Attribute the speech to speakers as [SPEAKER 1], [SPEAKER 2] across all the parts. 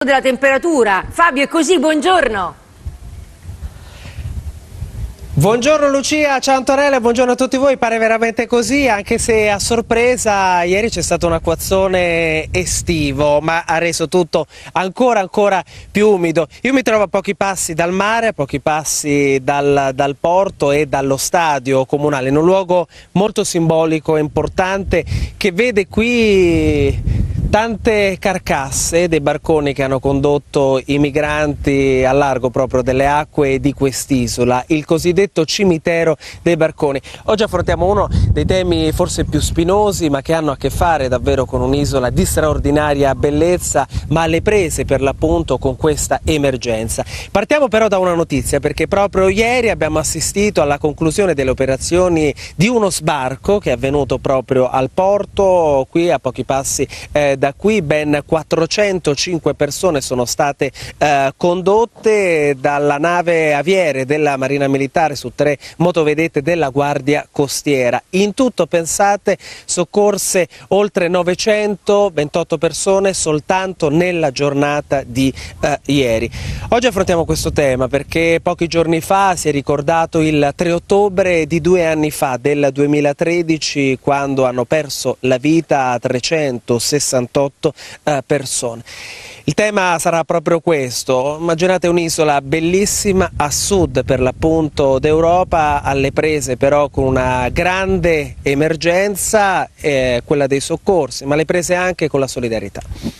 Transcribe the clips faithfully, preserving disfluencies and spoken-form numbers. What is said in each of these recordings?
[SPEAKER 1] della temperatura. Fabio, è così, buongiorno.
[SPEAKER 2] Buongiorno Lucia, ciao Antonella, buongiorno a tutti voi. Pare veramente così, anche se a sorpresa ieri c'è stato un acquazzone estivo, ma ha reso tutto ancora ancora più umido. Io mi trovo a pochi passi dal mare, a pochi passi dal, dal porto e dallo stadio comunale, in un luogo molto simbolico e importante che vede qui tante carcasse dei barconi che hanno condotto i migranti al largo proprio delle acque di quest'isola, il cosiddetto cimitero dei barconi. Oggi affrontiamo uno dei temi forse più spinosi, ma che hanno a che fare davvero con un'isola di straordinaria bellezza, ma alle prese per l'appunto con questa emergenza. Partiamo però da una notizia, perché proprio ieri abbiamo assistito alla conclusione delle operazioni di uno sbarco che è avvenuto proprio al porto, qui a pochi passi eh, da qui. Ben quattrocentocinque persone sono state eh, condotte dalla nave Aviere della Marina Militare su tre motovedette della Guardia Costiera. In tutto, pensate, soccorse oltre novecentoventotto persone soltanto nella giornata di eh, ieri. Oggi affrontiamo questo tema perché pochi giorni fa si è ricordato il tre ottobre di due anni fa, del duemilatredici, quando hanno perso la vita trecentosessantotto eh, persone. Il tema sarà proprio questo. Immaginate un'isola bellissima a sud per l'appunto d'Europa, alle prese però con una grande emergenza, eh, quella dei soccorsi, ma alle prese anche con la solidarietà.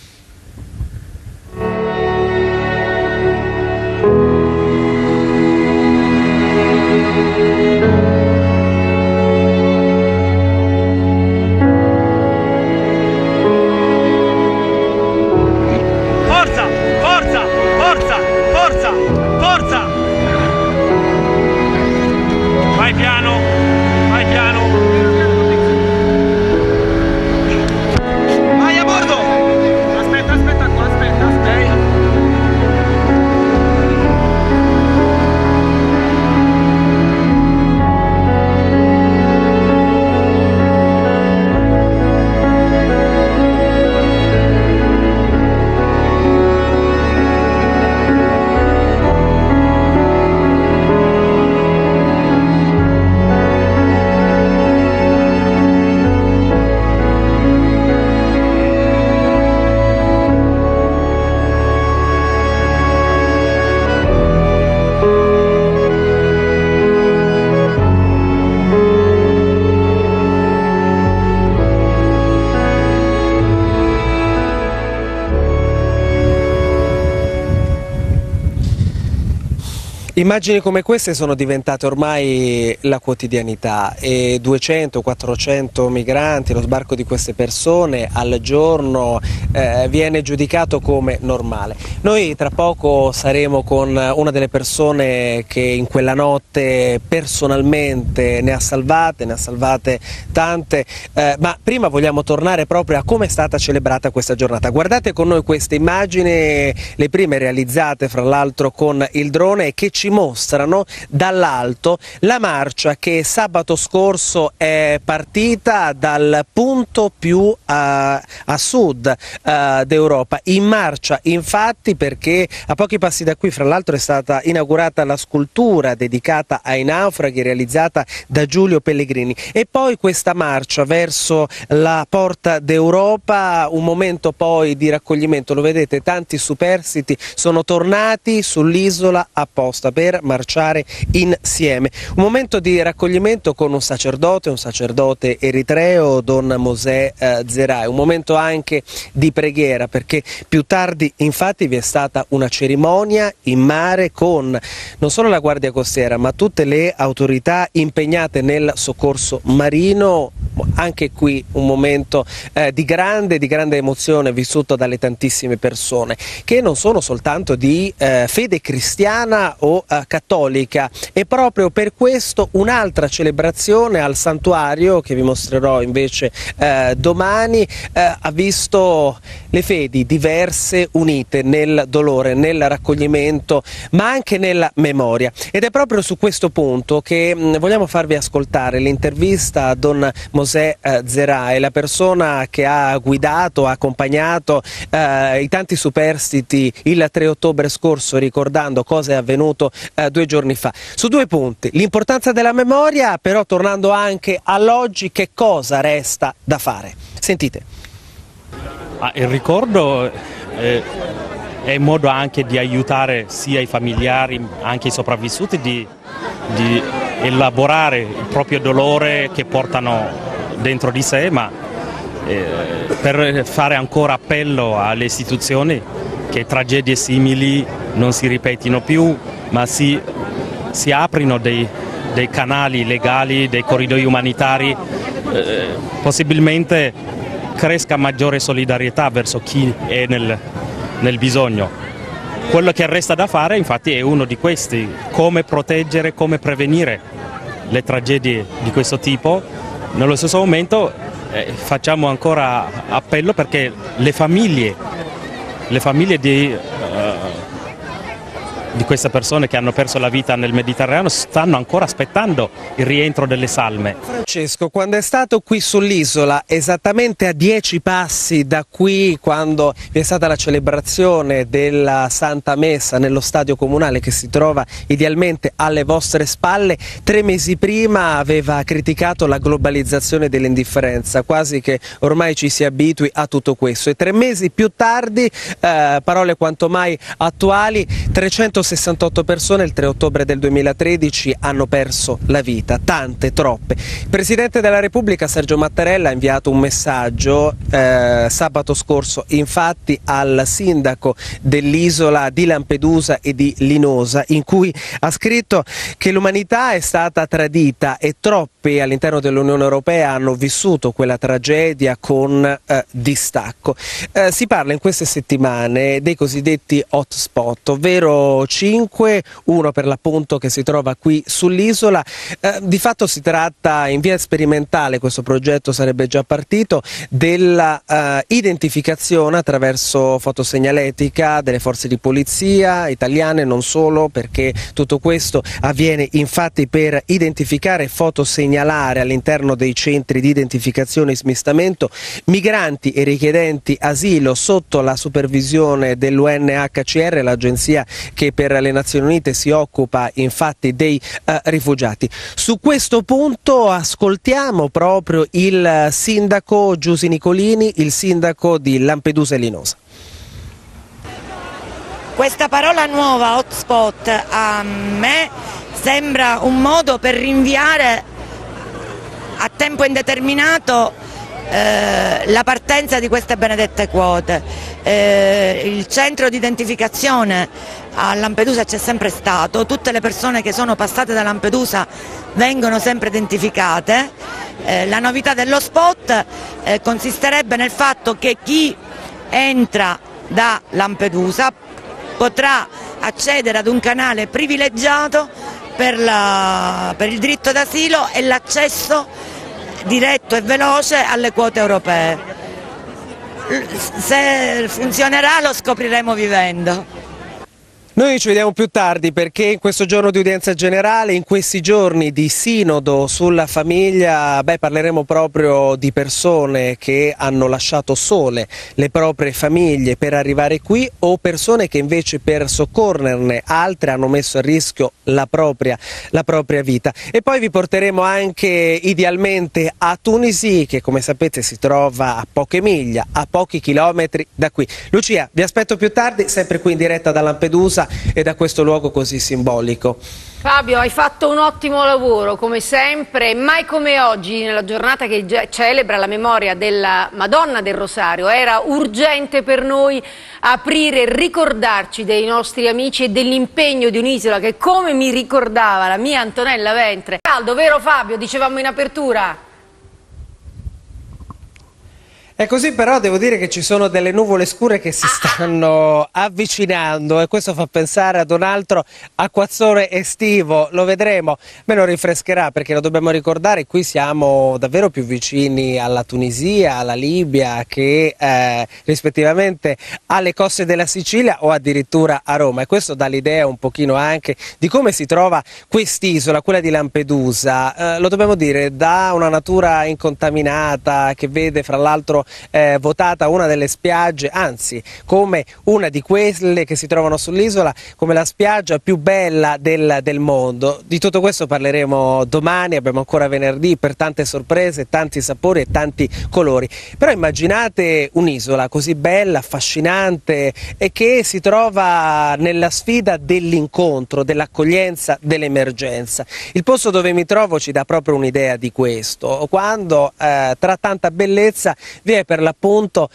[SPEAKER 2] Immagini come queste sono diventate ormai la quotidianità e duecento quattrocento migranti, lo sbarco di queste persone al giorno eh, viene giudicato come normale. Noi tra poco saremo con una delle persone che in quella notte personalmente ne ha salvate, ne ha salvate tante, eh, ma prima vogliamo tornare proprio a come è stata celebrata questa giornata. Guardate con noi queste immagini, le prime realizzate fra l'altro con il drone, che ci mostrano dall'alto la marcia che sabato scorso è partita dal punto più a, a sud uh, d'Europa, in marcia infatti perché a pochi passi da qui fra l'altro è stata inaugurata la scultura dedicata ai naufraghi realizzata da Giulio Pellegrini, e poi questa marcia verso la porta d'Europa, un momento poi di raccoglimento. Lo vedete, tanti superstiti sono tornati sull'isola apposta per marciare insieme. Un momento di raccoglimento con un sacerdote, un sacerdote eritreo, Don Mosè eh, Zerai, un momento anche di preghiera, perché più tardi infatti vi è stata una cerimonia in mare con non solo la Guardia Costiera ma tutte le autorità impegnate nel soccorso marino. Anche qui un momento eh, di grande, di grande emozione vissuto dalle tantissime persone che non sono soltanto di eh, fede cristiana o eh, cattolica, e proprio per questo un'altra celebrazione al santuario che vi mostrerò invece eh, domani eh, ha visto le fedi diverse unite nel dolore, nel raccoglimento ma anche nella memoria, ed è proprio su questo punto che mh, vogliamo farvi ascoltare l'intervista a Don Mosè Mosè eh, Zerai, la persona che ha guidato, ha accompagnato eh, i tanti superstiti il tre ottobre scorso, ricordando cosa è avvenuto eh, due giorni fa. Su due punti, l'importanza della memoria, però tornando anche all'oggi, che cosa resta da fare? Sentite.
[SPEAKER 3] Ah, il ricordo eh, è un modo anche di aiutare sia i familiari, anche i sopravvissuti, di, di elaborare il proprio dolore che portano dentro di sé, ma eh, per fare ancora appello alle istituzioni che tragedie simili non si ripetino più, ma si, si aprino dei, dei canali legali, dei corridoi umanitari, eh, possibilmente cresca maggiore solidarietà verso chi è nel, nel bisogno. Quello che resta da fare infatti è uno di questi: come proteggere, come prevenire le tragedie di questo tipo. Nello stesso momento eh, facciamo ancora appello perché le famiglie, le famiglie di, uh, di queste persone che hanno perso la vita nel Mediterraneo stanno ancora aspettando il rientro delle salme.
[SPEAKER 2] Francesco, quando è stato qui sull'isola, esattamente a dieci passi da qui, quando vi è stata la celebrazione della Santa Messa nello stadio comunale che si trova idealmente alle vostre spalle, tre mesi prima aveva criticato la globalizzazione dell'indifferenza, quasi che ormai ci si abitui a tutto questo, e tre mesi più tardi, eh, parole quanto mai attuali, trecentosessantotto persone il tre ottobre del duemilatredici hanno perso la vita, tante, troppe. Il Presidente della Repubblica Sergio Mattarella ha inviato un messaggio eh, sabato scorso infatti al sindaco dell'isola di Lampedusa e di Linosa, in cui ha scritto che l'umanità è stata tradita e troppi all'interno dell'Unione Europea hanno vissuto quella tragedia con eh, distacco. Eh, si parla in queste settimane dei cosiddetti hotspot, ovvero cinque, uno per l'appunto che si trova qui sull'isola. Eh, di fatto si tratta, in via sperimentale questo progetto sarebbe già partito, della eh, identificazione attraverso fotosegnaletica delle forze di polizia italiane, non solo, perché tutto questo avviene infatti per identificare e fotosegnalare all'interno dei centri di identificazione e smistamento migranti e richiedenti asilo sotto la supervisione dell'U N H C R, l'agenzia che per le Nazioni Unite si occupa infatti dei eh, rifugiati. Su questo punto ascoltiamo proprio il sindaco Giusy Nicolini, il sindaco di Lampedusa e Linosa.
[SPEAKER 4] Questa parola nuova, hotspot, a me sembra un modo per rinviare a tempo indeterminato eh, la partenza di queste benedette quote. Eh, il centro di identificazione a Lampedusa c'è sempre stato, tutte le persone che sono passate da Lampedusa vengono sempre identificate. Eh, la novità dello spot eh, consisterebbe nel fatto che chi entra da Lampedusa potrà accedere ad un canale privilegiato per, la, per il diritto d'asilo e l'accesso diretto e veloce alle quote europee. Se funzionerà lo scopriremo vivendo.
[SPEAKER 2] Noi ci vediamo più tardi, perché in questo giorno di udienza generale, in questi giorni di sinodo sulla famiglia, beh, parleremo proprio di persone che hanno lasciato sole le proprie famiglie per arrivare qui, o persone che invece per soccorrerne altre hanno messo a rischio la propria, la propria vita. E poi vi porteremo anche idealmente a Tunisi, che come sapete si trova a poche miglia, a pochi chilometri da qui. Lucia, vi aspetto più tardi, sempre qui in diretta da Lampedusa e da questo luogo così simbolico.
[SPEAKER 1] Fabio, hai fatto un ottimo lavoro come sempre, mai come oggi, nella giornata che celebra la memoria della Madonna del Rosario. Era urgente per noi aprire e ricordarci dei nostri amici e dell'impegno di un'isola che, come mi ricordava la mia Antonella Ventre, caldo, vero Fabio? Dicevamo in apertura.
[SPEAKER 2] È così, però devo dire che ci sono delle nuvole scure che si stanno avvicinando e questo fa pensare ad un altro acquazzone estivo, lo vedremo, me lo rinfrescherà perché lo dobbiamo ricordare, qui siamo davvero più vicini alla Tunisia, alla Libia che eh, rispettivamente alle coste della Sicilia o addirittura a Roma, e questo dà l'idea un pochino anche di come si trova quest'isola, quella di Lampedusa, eh, lo dobbiamo dire, da una natura incontaminata che vede fra l'altro Eh, votata una delle spiagge, anzi come una di quelle che si trovano sull'isola come la spiaggia più bella del, del mondo. Di tutto questo parleremo domani, abbiamo ancora venerdì per tante sorprese, tanti sapori e tanti colori, però immaginate un'isola così bella, affascinante e che si trova nella sfida dell'incontro, dell'accoglienza, dell'emergenza. Il posto dove mi trovo ci dà proprio un'idea di questo, quando eh, tra tanta bellezza vi è per l'appunto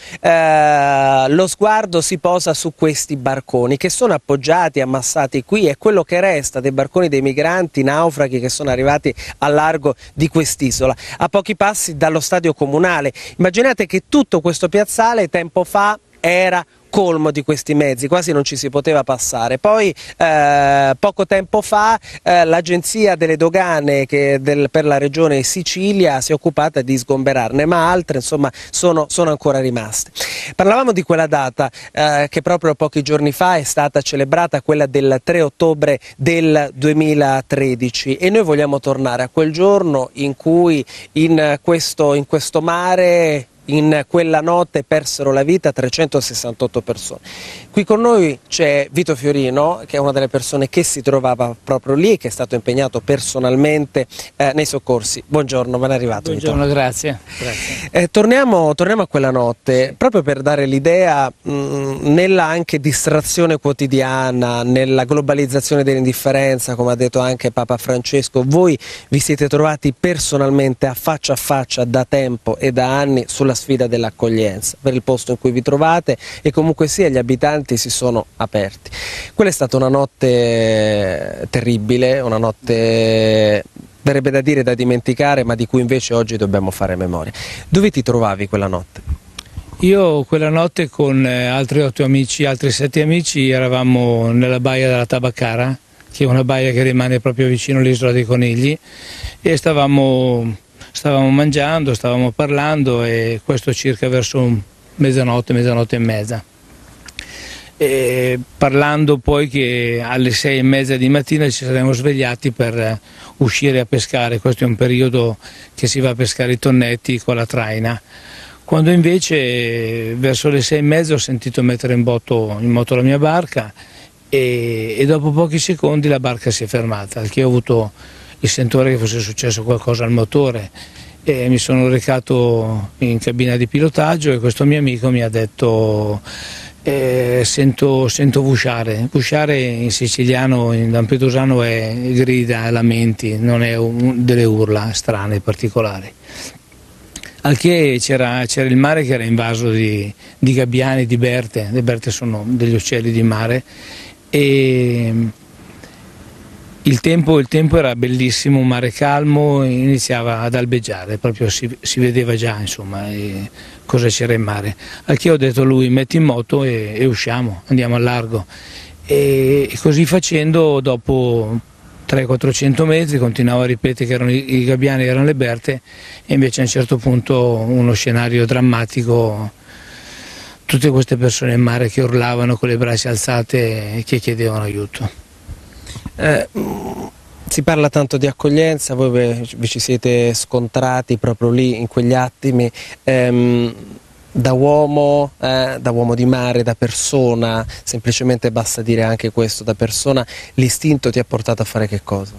[SPEAKER 2] eh, lo sguardo si posa su questi barconi che sono appoggiati, ammassati qui, è quello che resta dei barconi dei migranti naufraghi che sono arrivati al largo di quest'isola, a pochi passi dallo stadio comunale. Immaginate che tutto questo piazzale tempo fa era colmo di questi mezzi, quasi non ci si poteva passare. Poi eh, poco tempo fa eh, l'agenzia delle dogane che del, per la regione Sicilia si è occupata di sgomberarne, ma altre insomma sono, sono ancora rimaste. Parlavamo di quella data eh, che proprio pochi giorni fa è stata celebrata, quella del tre ottobre del duemilatredici, e noi vogliamo tornare a quel giorno in cui in questo, in questo mare, in quella notte persero la vita trecentosessantotto persone. Qui con noi c'è Vito Fiorino, che è una delle persone che si trovava proprio lì e che è stato impegnato personalmente eh, nei soccorsi. Buongiorno, ben arrivato.
[SPEAKER 5] Buongiorno,
[SPEAKER 2] Vito.
[SPEAKER 5] grazie. grazie.
[SPEAKER 2] Eh, torniamo, torniamo a quella notte, proprio per dare l'idea nella anche distrazione quotidiana, nella globalizzazione dell'indifferenza, come ha detto anche Papa Francesco, voi vi siete trovati personalmente a faccia a faccia da tempo e da anni sulla sfida dell'accoglienza, per il posto in cui vi trovate, e comunque sia gli abitanti si sono aperti. Quella è stata una notte terribile, una notte verrebbe da dire da dimenticare, ma di cui invece oggi dobbiamo fare memoria. Dove ti trovavi quella notte?
[SPEAKER 5] Io quella notte con altri otto amici, altri sette amici, eravamo nella baia della Tabaccara, che è una baia che rimane proprio vicino all'isola dei Conigli, e stavamo Stavamo mangiando, stavamo parlando, e questo circa verso mezzanotte, mezzanotte e mezza. E parlando poi che alle sei e mezza di mattina ci saremmo svegliati per uscire a pescare, questo è un periodo che si va a pescare i tonnetti con la traina. Quando invece verso le sei e mezza ho sentito mettere in moto, in moto la mia barca e, e dopo pochi secondi la barca si è fermata, al che ho avuto il sentore che fosse successo qualcosa al motore, e mi sono recato in cabina di pilotaggio e questo mio amico mi ha detto eh, sento, sento vusciare. Vusciare in siciliano, in lampedusano è grida, è lamenti, non è un, delle urla strane, particolari. Al che c'era il mare che era invaso di, di gabbiani, di berte, le berte sono degli uccelli di mare, e Il tempo, il tempo era bellissimo, un mare calmo, iniziava ad albeggiare, proprio si, si vedeva già insomma e cosa c'era in mare. Al che ho detto a lui metti in moto e, e usciamo, andiamo al largo. E, e così facendo dopo trecento quattrocento metri continuavo a ripetere che erano i, i gabbiani, erano le berte, e invece a un certo punto uno scenario drammatico, tutte queste persone in mare che urlavano con le braccia alzate e che chiedevano aiuto.
[SPEAKER 2] Eh, si parla tanto di accoglienza, voi vi ci siete scontrati proprio lì in quegli attimi, ehm, da uomo, eh, da uomo di mare, da persona, semplicemente basta dire anche questo, da persona, l'istinto ti ha portato a fare che cosa?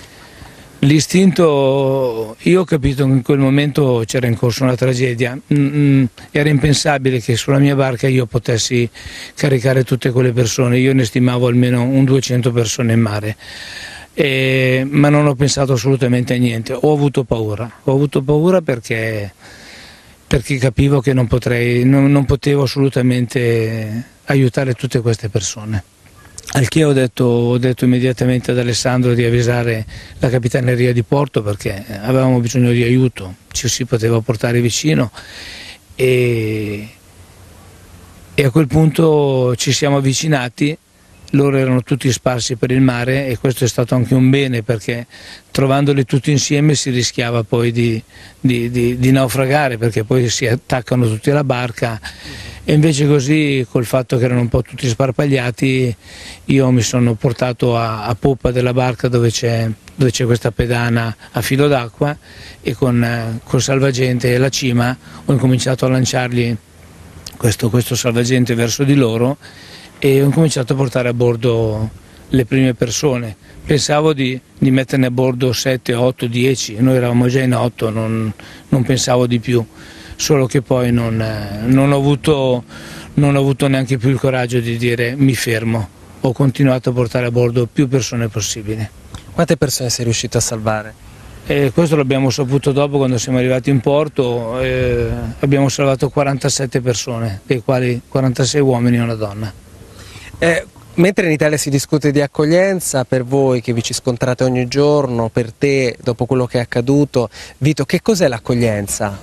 [SPEAKER 5] L'istinto, io ho capito che in quel momento c'era in corso una tragedia, mm, era impensabile che sulla mia barca io potessi caricare tutte quelle persone, io ne stimavo almeno un duecento persone in mare, e, ma non ho pensato assolutamente a niente, ho avuto paura, ho avuto paura perché, perché capivo che non, potrei, non, non potevo assolutamente aiutare tutte queste persone. Al che ho detto, ho detto immediatamente ad Alessandro di avvisare la capitaneria di porto perché avevamo bisogno di aiuto, ci si poteva portare vicino, e, e a quel punto ci siamo avvicinati. Loro erano tutti sparsi per il mare e questo è stato anche un bene, perché trovandoli tutti insieme si rischiava poi di, di, di, di naufragare, perché poi si attaccano tutti alla barca, e invece così, col fatto che erano un po' tutti sparpagliati, io mi sono portato a, a poppa della barca dove c'è dove c'è questa pedana a filo d'acqua, e con eh, col salvagente e la cima ho incominciato a lanciargli questo, questo salvagente verso di loro, e ho cominciato a portare a bordo le prime persone. Pensavo di, di metterne a bordo sette, otto, dieci, noi eravamo già in otto, non, non pensavo di più, solo che poi non, eh, non, ho avuto, non ho avuto neanche più il coraggio di dire mi fermo, ho continuato a portare a bordo più persone possibili.
[SPEAKER 2] Quante persone sei riuscito a salvare?
[SPEAKER 5] E questo l'abbiamo saputo dopo, quando siamo arrivati in porto, eh, abbiamo salvato quarantasette persone, dei quali quarantasei uomini e una donna.
[SPEAKER 2] Eh, mentre in Italia si discute di accoglienza, per voi che vi ci scontrate ogni giorno, per te dopo quello che è accaduto, Vito, che cos'è l'accoglienza?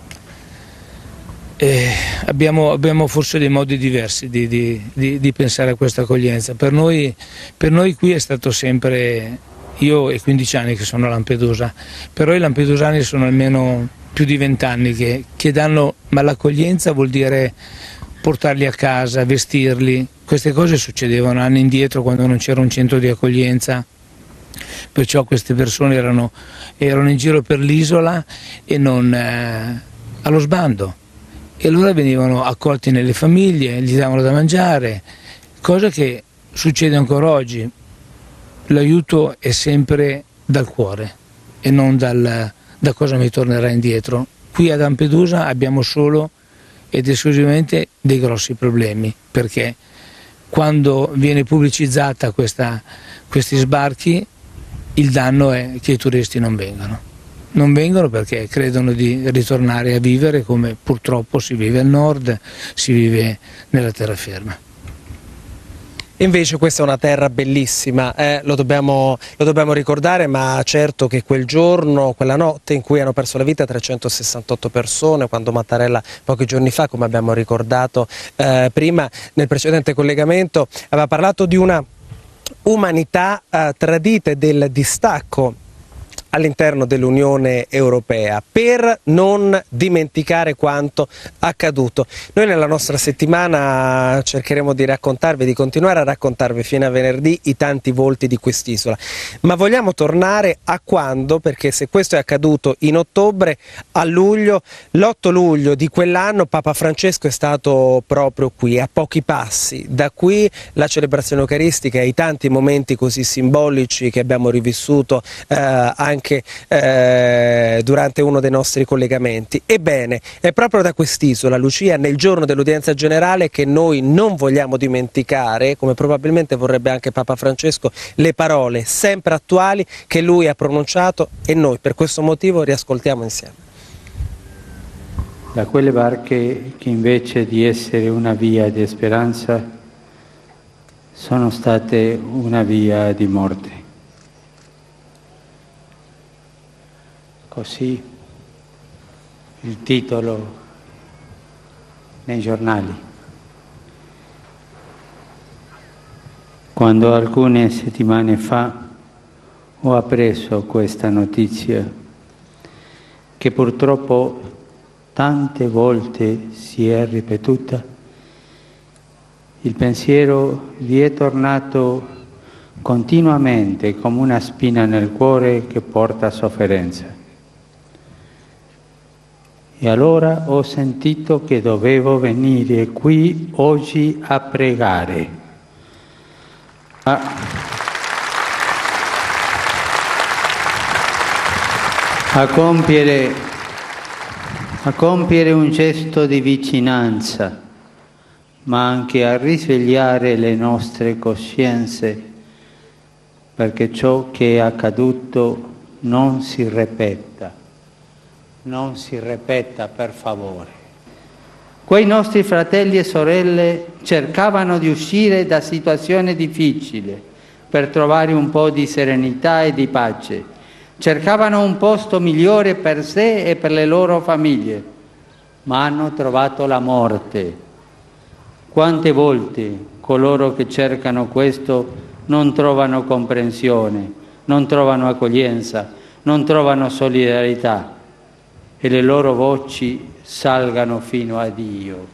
[SPEAKER 5] Eh, abbiamo, abbiamo forse dei modi diversi di, di, di, di pensare a questa accoglienza. Per noi, per noi qui è stato sempre, io e quindici anni che sono a Lampedusa, però i lampedusani sono almeno più di vent'anni che, che danno, ma l'accoglienza vuol dire portarli a casa, vestirli. Queste cose succedevano anni indietro, quando non c'era un centro di accoglienza, perciò queste persone erano, erano in giro per l'isola e non eh, allo sbando, e allora venivano accolti nelle famiglie, gli davano da mangiare, cosa che succede ancora oggi. L'aiuto è sempre dal cuore e non dal, da cosa mi tornerà indietro. Qui a Lampedusa abbiamo solo ed esclusivamente dei grossi problemi, perché quando viene pubblicizzata questa, questi sbarchi, il danno è che i turisti non vengono. Non vengono perché credono di ritornare a vivere come purtroppo si vive al nord, si vive nella terraferma.
[SPEAKER 2] Invece questa è una terra bellissima, eh, lo, dobbiamo, lo dobbiamo ricordare, ma certo che quel giorno, quella notte in cui hanno perso la vita trecentosessantotto persone, quando Mattarella pochi giorni fa, come abbiamo ricordato eh, prima nel precedente collegamento, aveva parlato di una umanità eh, tradita e del distacco all'interno dell'Unione Europea, per non dimenticare quanto accaduto. Noi nella nostra settimana cercheremo di raccontarvi, di continuare a raccontarvi fino a venerdì i tanti volti di quest'isola, ma vogliamo tornare a quando, perché se questo è accaduto in ottobre, a luglio, l'otto luglio di quell'anno Papa Francesco è stato proprio qui, a pochi passi da qui, la celebrazione eucaristica e i tanti momenti così simbolici che abbiamo rivissuto eh, anche anche eh, durante uno dei nostri collegamenti. Ebbene, è proprio da quest'isola, Lucia, nel giorno dell'udienza generale, che noi non vogliamo dimenticare, come probabilmente vorrebbe anche Papa Francesco, le parole sempre attuali che lui ha pronunciato, e noi per questo motivo riascoltiamo insieme.
[SPEAKER 6] Da quelle barche che invece di essere una via di speranza sono state una via di morte. Così il titolo nei giornali. Quando alcune settimane fa ho appreso questa notizia, che purtroppo tante volte si è ripetuta, il pensiero vi è tornato continuamente come una spina nel cuore che porta sofferenza. E allora ho sentito che dovevo venire qui oggi a pregare, a, a, compiere, a compiere un gesto di vicinanza, ma anche a risvegliare le nostre coscienze, perché ciò che è accaduto non si ripeta. Non si ripeta, per favore. Quei nostri fratelli e sorelle cercavano di uscire da situazioni difficili per trovare un po' di serenità e di pace. Cercavano un posto migliore per sé e per le loro famiglie. ma hanno trovato la morte. Quante volte coloro che cercano questo non trovano comprensione, non trovano accoglienza, non trovano solidarietà e le loro voci salgano fino a Dio.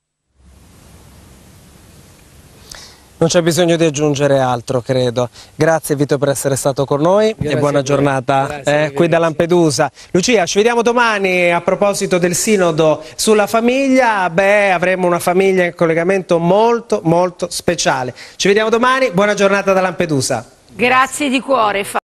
[SPEAKER 2] Non c'è bisogno di aggiungere altro, credo. Grazie Vito per essere stato con noi. Grazie e buona giornata grazie, eh, qui da Lampedusa. Lucia, ci vediamo domani a proposito del sinodo sulla famiglia. Beh, avremo una famiglia in collegamento molto molto speciale. Ci vediamo domani, buona giornata da Lampedusa.
[SPEAKER 1] Grazie di cuore.